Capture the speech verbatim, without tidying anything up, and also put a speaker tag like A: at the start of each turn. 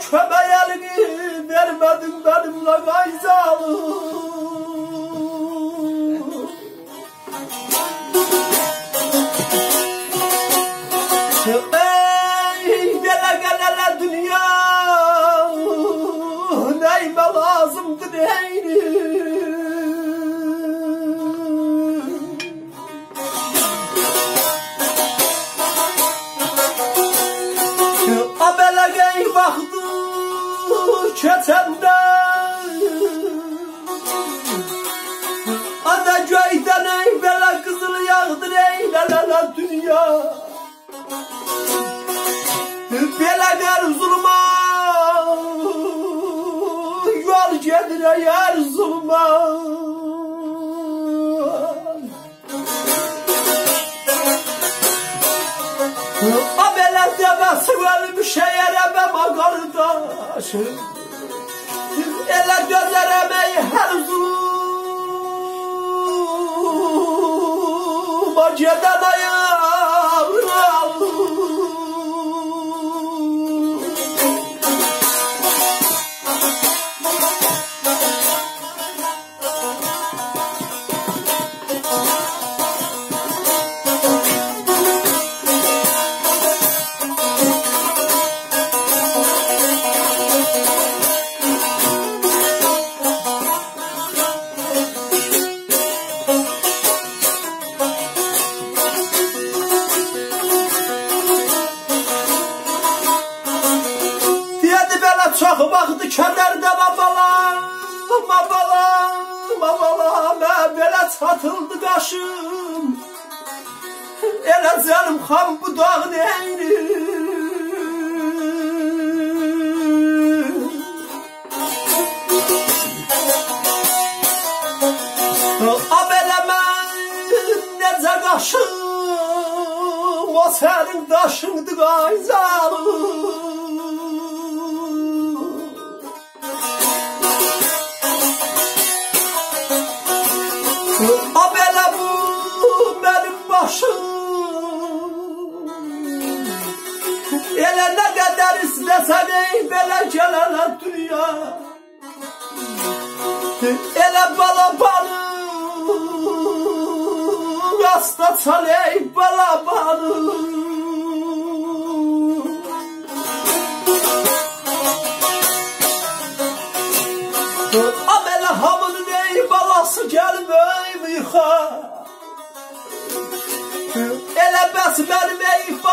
A: kömeğelini vermedin benimle gayzalı. Ey gele gelele dünya, neyime lazımdı neyini? Abelege baktı keçenden, ana göyden ey bela kızıl yağdır ey la la la dünya. Bela der zulma, yol gedire yer zulma. Abela demesi ölmüş yeremem akardaş. Ele gözleremeyi her zulma geden ayağına. Çok vaxtı kədərdə babalam, babalam, babalam, belə çatıldı qaşım. Elə canım xan bu dağ neyini? A belə mən necə qaşım, o sənin daşındı qayzalım. A belə bu mənim başım, elə nə qədər istəsən ey belə gələnə dünya. Elə bala balım, asta çal ey bala balım. A belə hamının ey balası gəlmə yıxa. Elə bəs mənim ey